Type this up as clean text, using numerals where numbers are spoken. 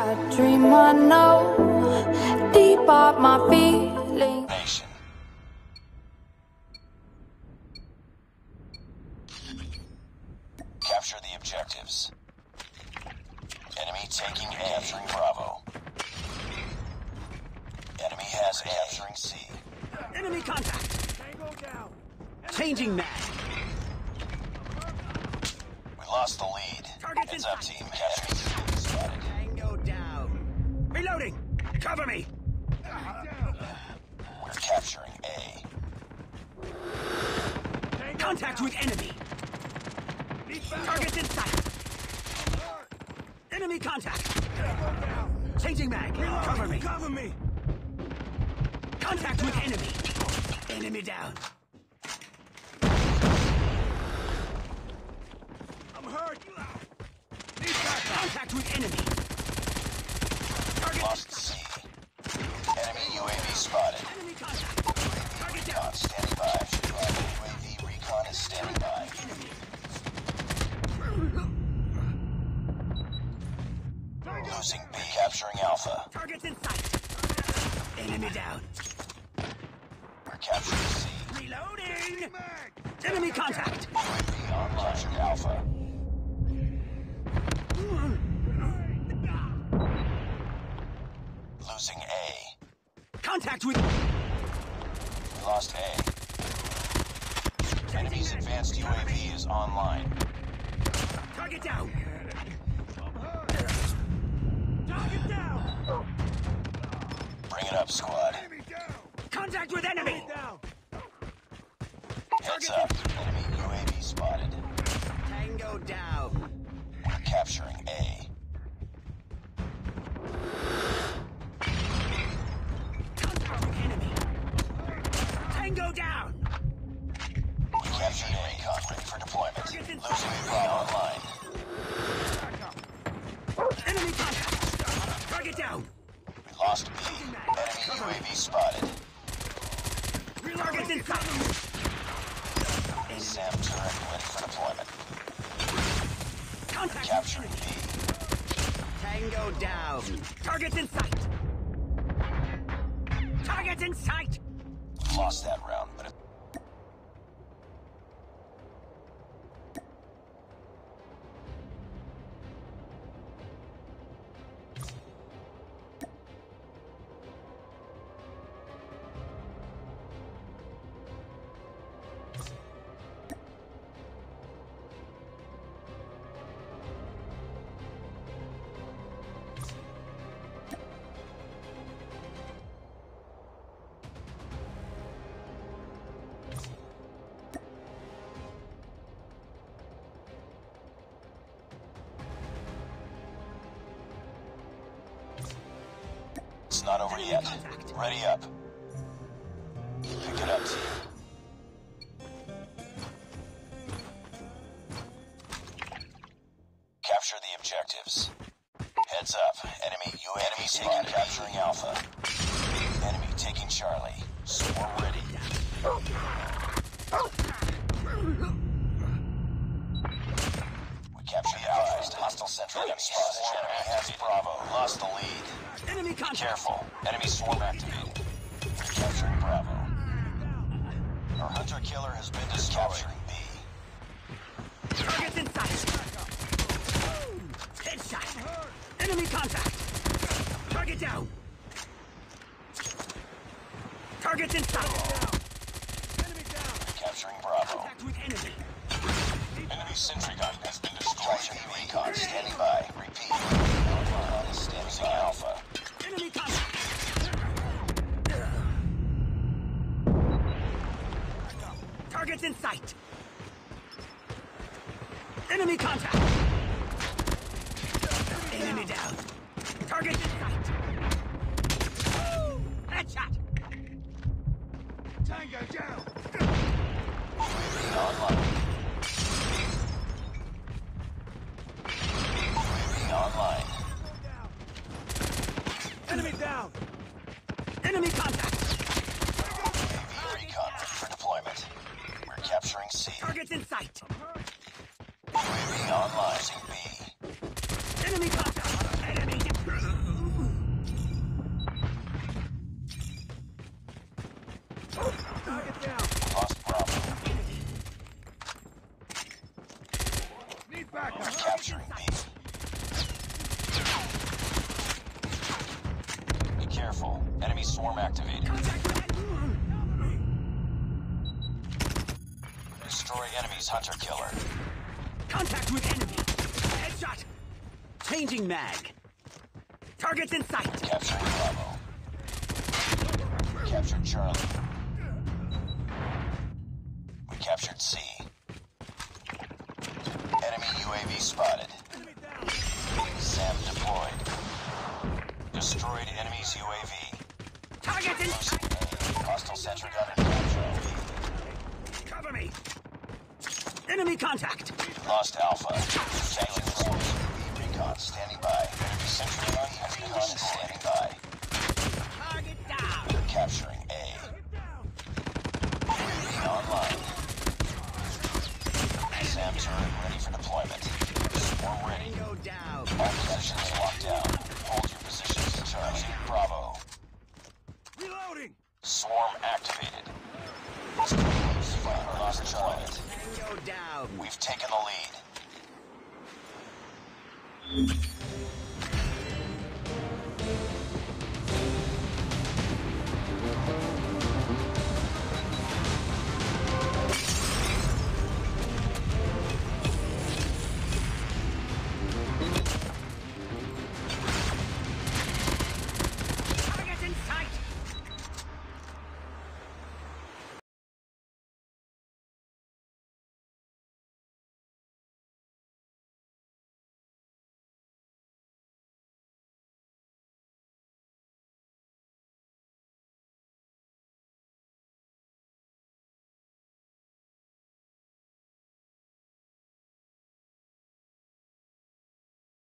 I dream I know deep up my feelings. Nation. Capture the objectives. Enemy taking A. Capturing Bravo. Enemy has A. Capturing C. Enemy contact! Tango down! Changing mag! We lost the lead. Heads up, team. Enemy C spotted. Tango down! Reloading! Cover me! We're capturing A. Contact with enemy! Targets in sight! Enemy contact! Changing mag! Cover me! Cover me! Contact with enemy! Enemy down! I'm hurt! Contact with enemy! Target Lost C. Enemy UAV spotted. Enemy contact! Target down! Recon standing by. UAV recon is standing by. Losing B. Capturing Alpha. Targets in sight! Enemy down! We're capturing C. Reloading! Enemy contact! UAV on captured Alpha. Losing A. Contact with... We lost A. Enemy's advanced UAV is online. Target down! Target down! Bring it up, squad. Contact with enemy! Heads up. Enemy UAV spotted. Tango down! We're capturing A. Contact with enemy! Tango down! We captured A. Recon ready for deployment. Losing B online. Enemy contact! Target down! We lost B. Enemy UAV spotted. Targets in sight! SAM turret ready for deployment. Contact! Capturing B. Tango down! Targets in sight! Targets in sight! Lost that round, but it's not over yet. Ready up. Pick it up, team. Capture the objectives. Heads up. Enemy UAV taking capturing Alpha. Enemy taking Charlie. Swarm ready. We captured the Alpha. Hostile central enemy spotted. Enemy has Bravo. Lost the lead. Enemy contact! Careful. Enemy swarm activated. We're capturing Bravo. Our hunter-killer has been destroyed. Capturing B. Targets in sight! Headshot! Enemy contact! Target down! Targets in sight! Capturing Bravo. Contact with enemy! Enemy sentry gun has been destroyed. Capturing recon standing by. Repeat. Recon is standing by. Alpha. Enemy contact! Targets in sight! Enemy contact! Enemy down! Target in sight! Headshot! Tango down! UAV online. UAV online. Enemy swarm activated. Destroy enemy's hunter-killer. Contact with enemy. Headshot. Changing mag. Target's in sight. Capturing Bravo. Captured Charlie. We captured C. Enemy UAV spotted. SAM deployed. Destroyed enemy's UAV. Target's in Losing sight. A. Hostile sentry gun and capture. Cover me. Enemy contact. Lost Alpha. Tailing missiles. Recon standing by. Enemy sentry gun and recon standing by. Target down. Capturing A. UAV online. SAM turret ready for deployment. Swarm ready. Go down. All positions locked down. Hold your positions. Charlie. Bravo. Reloading. Swarm activated. Lost deployment. Go down. We've taken the